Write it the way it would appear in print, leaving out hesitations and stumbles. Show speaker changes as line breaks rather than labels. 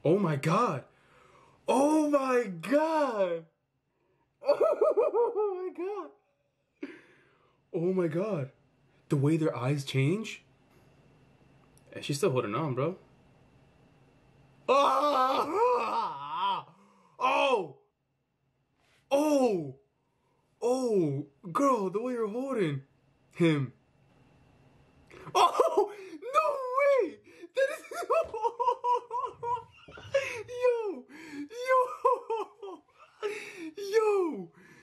Oh my god. Oh my god. Oh my god. Oh my god. The way their eyes change. And she's still holding on, bro. Ah! Oh! Oh! Oh! Girl, the way you're holding him. Oh!